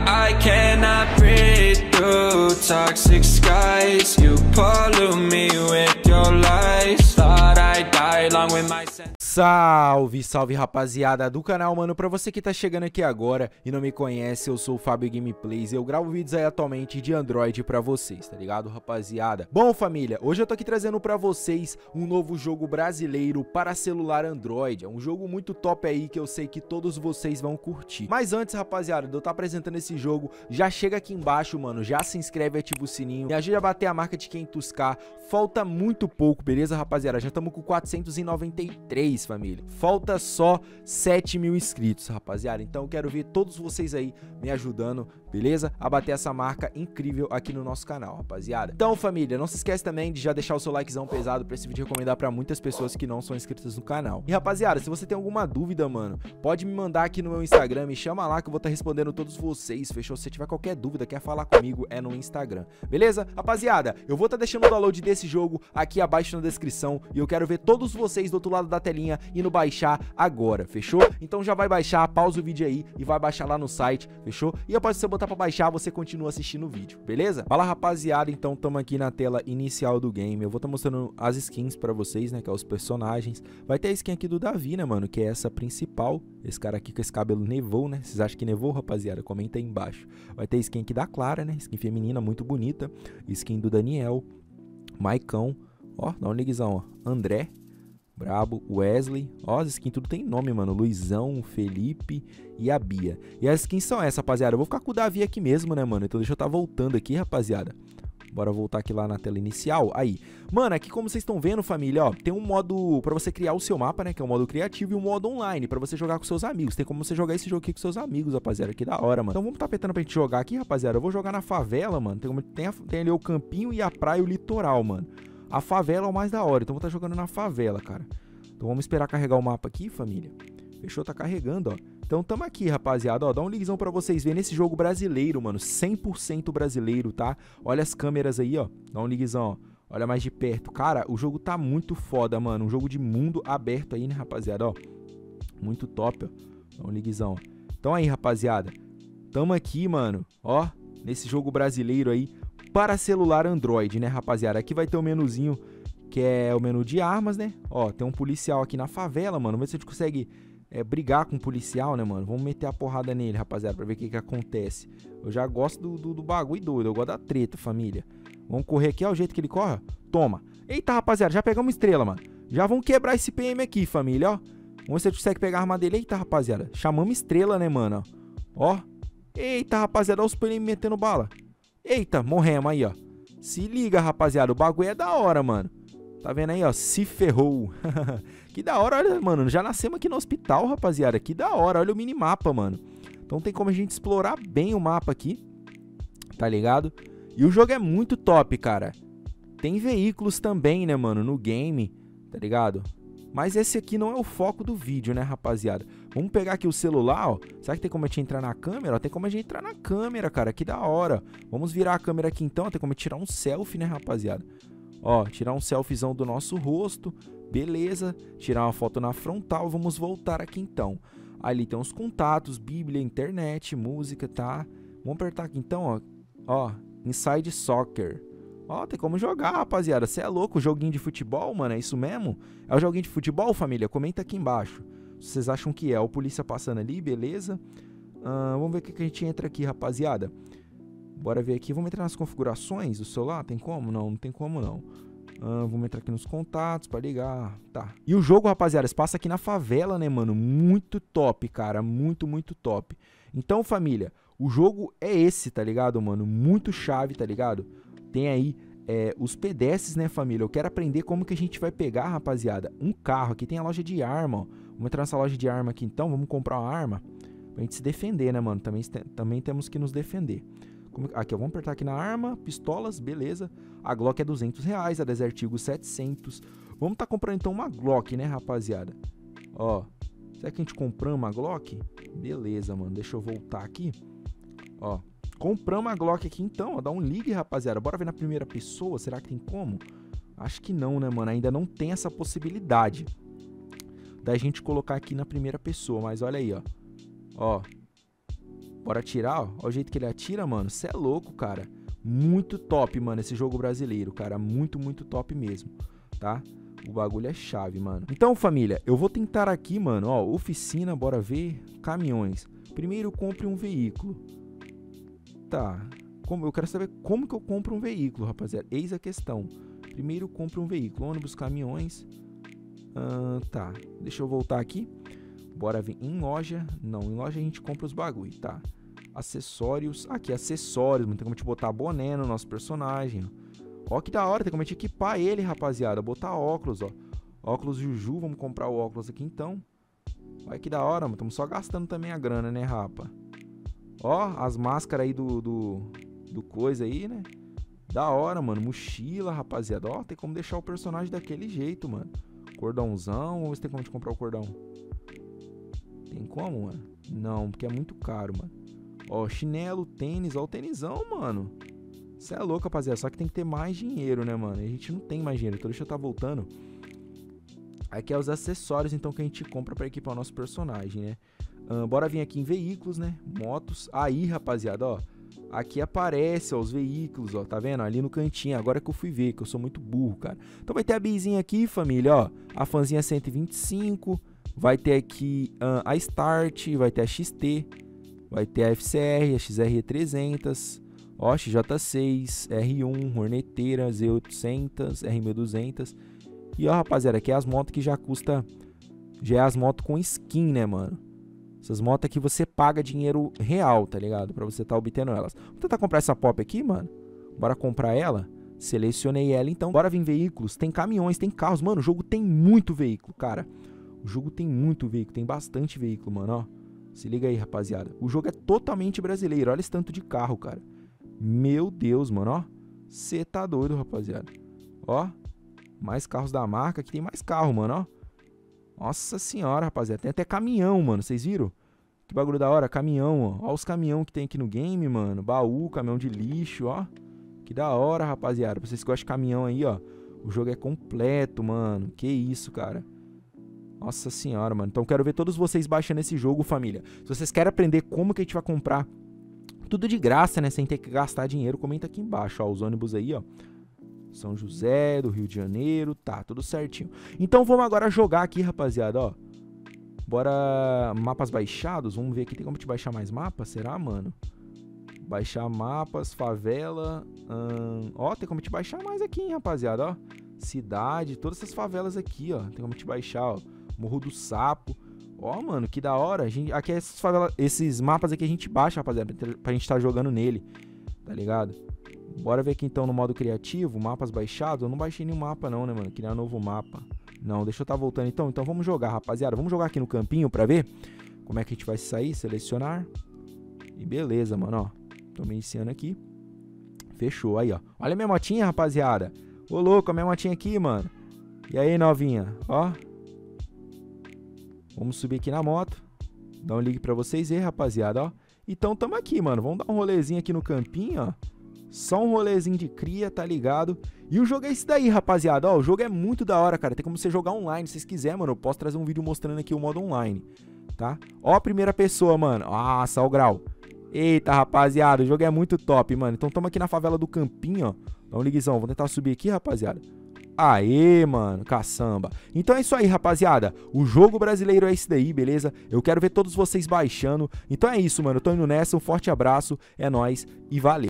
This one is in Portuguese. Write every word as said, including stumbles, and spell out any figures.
I cannot breathe through toxic skies. You pollute me with your lies. Thought I died along with my sense. Salve, salve rapaziada do canal, mano. Pra você que tá chegando aqui agora e não me conhece, eu sou o Fábio Gameplays e eu gravo vídeos aí atualmente de Android pra vocês, tá ligado, rapaziada? Bom, família, hoje eu tô aqui trazendo pra vocês um novo jogo brasileiro para celular Android. É um jogo muito top aí que eu sei que todos vocês vão curtir. Mas antes, rapaziada, de eu estar apresentando esse jogo, já chega aqui embaixo, mano, já se inscreve, ativa o sininho, me ajuda a bater a marca de quinhentos k. Falta muito pouco, beleza, rapaziada? Já estamos com quatrocentos e noventa e três, família. Falta só sete mil inscritos, rapaziada. Então eu quero ver todos vocês aí me ajudando, beleza? A bater essa marca incrível aqui no nosso canal, rapaziada. Então, família, não se esquece também de já deixar o seu likezão pesado pra esse vídeo recomendar pra muitas pessoas que não são inscritas no canal. E, rapaziada, se você tem alguma dúvida, mano, pode me mandar aqui no meu Instagram, me chama lá que eu vou estar respondendo todos vocês, fechou? Se você tiver qualquer dúvida, quer falar comigo, é no Instagram, beleza? Rapaziada, eu vou estar deixando o download desse jogo aqui abaixo na descrição e eu quero ver todos vocês do outro lado da telinha indo baixar agora, fechou? Então já vai baixar, pausa o vídeo aí e vai baixar lá no site, fechou? E após você botar pra baixar, você continua assistindo o vídeo, beleza? Fala, rapaziada, então tamo aqui na tela inicial do game. Eu vou estar mostrando as skins pra vocês, né, que é os personagens. Vai ter a skin aqui do Davi, né, mano, que é essa principal. Esse cara aqui com esse cabelo nevou, né? Vocês acham que nevou, rapaziada? Comenta aí embaixo. Vai ter a skin aqui da Clara, né? Skin feminina, muito bonita. Skin do Daniel, Maicão, ó, dá um liguezão, ó. André, brabo, Wesley, ó, as skins tudo tem nome, mano, Luizão, Felipe e a Bia. E as skins são essas, rapaziada. Eu vou ficar com o Davi aqui mesmo, né, mano? Então deixa eu estar voltando aqui, rapaziada. Bora voltar aqui lá na tela inicial. Aí, mano, aqui como vocês estão vendo, família, ó, tem um modo pra você criar o seu mapa, né, que é o modo criativo, e um modo online pra você jogar com seus amigos. Tem como você jogar esse jogo aqui com seus amigos, rapaziada, que da hora, mano. Então vamos tá apertando pra gente jogar aqui, rapaziada. Eu vou jogar na favela, mano. Tem, tem, a, tem ali o campinho e a praia e o litoral, mano. A favela é o mais da hora, então vou tá jogando na favela, cara. Então vamos esperar carregar o mapa aqui, família. Fechou, tá carregando, ó. Então tamo aqui, rapaziada, ó, dá um liguezão pra vocês verem esse jogo brasileiro, mano, cem por cento brasileiro, tá? Olha as câmeras aí, ó, dá um liguezão, ó, olha mais de perto. Cara, o jogo tá muito foda, mano, um jogo de mundo aberto aí, né, rapaziada, ó. Muito top, ó, dá um liguezão. Então aí, rapaziada, tamo aqui, mano, ó, nesse jogo brasileiro aí, para celular Android, né, rapaziada. Aqui vai ter o menuzinho, que é o menu de armas, né, ó, tem um policial aqui na favela, mano, vamos ver se a gente consegue... É, brigar com o policial, né, mano? Vamos meter a porrada nele, rapaziada, pra ver o que que acontece. Eu já gosto do, do, do bagulho doido, eu gosto da treta, família. Vamos correr aqui, ó, o jeito que ele corre, ó. Toma. Eita, rapaziada, já pegamos estrela, mano. Já vamos quebrar esse P M aqui, família, ó. Vamos ver se a gente consegue pegar a arma dele. Eita, rapaziada, chamamos estrela, né, mano? Ó. Eita, rapaziada, olha os P M metendo bala. Eita, morremos aí, ó. Se liga, rapaziada, o bagulho é da hora, mano. Tá vendo aí, ó? Se ferrou. Que da hora, olha, mano. Já nascemos aqui no hospital, rapaziada. Que da hora. Olha o minimapa, mano. Então tem como a gente explorar bem o mapa aqui. Tá ligado? E o jogo é muito top, cara. Tem veículos também, né, mano, no game. Tá ligado? Mas esse aqui não é o foco do vídeo, né, rapaziada? Vamos pegar aqui o celular, ó. Será que tem como a gente entrar na câmera? Ó, tem como a gente entrar na câmera, cara. Que da hora. Vamos virar a câmera aqui, então. Tem como tirar um selfie, né, rapaziada? Ó, tirar um selfiezão do nosso rosto, beleza, tirar uma foto na frontal, vamos voltar aqui então. Ali tem os contatos, bíblia, internet, música, tá? Vamos apertar aqui então, ó, ó, Inside Soccer. Ó, tem como jogar, rapaziada, você é louco, joguinho de futebol, mano, é isso mesmo? É o joguinho de futebol, família? Comenta aqui embaixo, se vocês acham que é, o polícia passando ali, beleza? Uh, vamos ver o que, que a gente entra aqui, rapaziada. Bora ver aqui, vamos entrar nas configurações do celular, tem como? Não, não tem como não. Ah, vamos entrar aqui nos contatos pra ligar, tá. E o jogo, rapaziada, se passa aqui na favela, né, mano? Muito top, cara, muito, muito top. Então, família, o jogo é esse, tá ligado, mano? Muito chave, tá ligado? Tem aí é, os pedestres, né, família? Eu quero aprender como que a gente vai pegar, rapaziada, um carro. Aqui tem a loja de arma, ó. Vamos entrar nessa loja de arma aqui, então, vamos comprar uma arma pra gente se defender, né, mano? Também, também temos que nos defender. Aqui, ó, vamos apertar aqui na arma, pistolas, beleza. A Glock é duzentos reais, a Desert Eagle setecentos. Vamos tá comprando então uma Glock, né, rapaziada? Ó, será que a gente compramos uma Glock? Beleza, mano, deixa eu voltar aqui. Ó, compramos a Glock aqui então, ó, dá um ligue, rapaziada. Bora ver na primeira pessoa, será que tem como? Acho que não, né, mano, ainda não tem essa possibilidade da gente colocar aqui na primeira pessoa, mas olha aí, ó. Ó, Bora atirar, ó. Olha o jeito que ele atira, mano. Cê é louco, cara. Muito top, mano, esse jogo brasileiro, cara. Muito, muito top mesmo, tá? O bagulho é chave, mano. Então, família, eu vou tentar aqui, mano, ó. Oficina, bora ver. Caminhões. Primeiro, compre um veículo. Tá. Como, eu quero saber como que eu compro um veículo, rapaziada. Eis a questão. Primeiro, compre um veículo. Ônibus, caminhões. Ah, tá. Deixa eu voltar aqui. Bora vir em loja. Não, em loja a gente compra os bagulho, tá? Acessórios. Aqui, acessórios. Não tem como a gente botar boné no nosso personagem. Ó, que da hora. Tem como a gente equipar ele, rapaziada. Botar óculos, ó. Óculos Juju. Vamos comprar o óculos aqui, então. Olha que da hora, mano. Estamos só gastando também a grana, né, rapa? Ó, as máscaras aí do, do... Do coisa aí, né? Da hora, mano. Mochila, rapaziada. Ó, tem como deixar o personagem daquele jeito, mano. Cordãozão. Vamos ver se tem como a gente comprar o cordão. Tem como, mano? Não, porque é muito caro, mano. Ó, chinelo, tênis. Ó, o tênisão, mano. Você é louco, rapaziada. Só que tem que ter mais dinheiro, né, mano? A gente não tem mais dinheiro. Então deixa eu estar voltando. Aqui é os acessórios, então, que a gente compra pra equipar o nosso personagem, né? Uh, bora vir aqui em veículos, né? Motos. Aí, rapaziada, ó. Aqui aparece, ó, os veículos, ó. Tá vendo? Ali no cantinho. Agora que eu fui ver, que eu sou muito burro, cara. Então vai ter a bizinha aqui, família, ó. A fanzinha cento e vinte e cinco. Vai ter aqui uh, a Start. Vai ter a X T. Vai ter a F C R, a X R E trezentos. Ó, X J seis, R um, Horneteira, Z oitocentos, R mil e duzentos. E ó, rapaziada, aqui é as motos que já custa... Já é as motos com skin, né, mano? Essas motos aqui você paga dinheiro real, tá ligado? Pra você tá obtendo elas. Vou tentar comprar essa pop aqui, mano. Bora comprar ela. Selecionei ela, então. Bora vir em veículos. Tem caminhões, tem carros. Mano, o jogo tem muito veículo, cara. O jogo tem muito veículo. Tem bastante veículo, mano, ó. Se liga aí, rapaziada. O jogo é totalmente brasileiro. Olha esse tanto de carro, cara. Meu Deus, mano, ó. Cê tá doido, rapaziada. Ó. Mais carros da marca. Aqui tem mais carro, mano, ó. Nossa senhora, rapaziada. Tem até caminhão, mano. Vocês viram? Que bagulho da hora. Caminhão, ó. Ó os caminhão que tem aqui no game, mano. Baú, caminhão de lixo, ó. Que da hora, rapaziada. Pra vocês que gostam de caminhão aí, ó. O jogo é completo, mano. Que isso, cara. Nossa senhora, mano. Então quero ver todos vocês baixando esse jogo, família. Se vocês querem aprender como que a gente vai comprar tudo de graça, né? Sem ter que gastar dinheiro, comenta aqui embaixo, ó. Os ônibus aí, ó. São José, do Rio de Janeiro, tá, tudo certinho. Então vamos agora jogar aqui, rapaziada, ó. Bora, mapas baixados, vamos ver aqui, tem como te baixar mais mapas, será, mano? Baixar mapas, favela, hum, ó, tem como te baixar mais aqui, hein, rapaziada, ó. Cidade, todas essas favelas aqui, ó, tem como te baixar, ó. Morro do Sapo, ó, mano, que da hora, a gente, aqui essas favelas, esses mapas aqui a gente baixa, rapaziada, pra gente estar jogando nele, tá ligado? Bora ver aqui então no modo criativo, mapas baixados. Eu não baixei nenhum mapa não, né, mano? Criar novo mapa. Não, deixa eu estar voltando então. Então vamos jogar, rapaziada. Vamos jogar aqui no campinho pra ver como é que a gente vai sair. Selecionar. E beleza, mano, ó. Tô me iniciando aqui. Fechou, aí, ó. Olha a minha motinha, rapaziada. Ô, louco, a minha motinha aqui, mano. E aí, novinha, ó. Vamos subir aqui na moto. Dá um ligue pra vocês aí, rapaziada, ó. Então tamo aqui, mano. Vamos dar um rolezinho aqui no campinho, ó. Só um rolezinho de cria, tá ligado? E o jogo é esse daí, rapaziada. Ó, o jogo é muito da hora, cara. Tem como você jogar online, se vocês quiserem, mano. Eu posso trazer um vídeo mostrando aqui o modo online, tá? Ó a primeira pessoa, mano. Nossa, ó o grau. Eita, rapaziada, o jogo é muito top, mano. Então tamo aqui na favela do Campinho, ó. Dá um liguezão. Vou tentar subir aqui, rapaziada. Aê, mano, caçamba. Então é isso aí, rapaziada. O jogo brasileiro é esse daí, beleza? Eu quero ver todos vocês baixando. Então é isso, mano. Eu tô indo nessa. Um forte abraço. É nóis e valeu.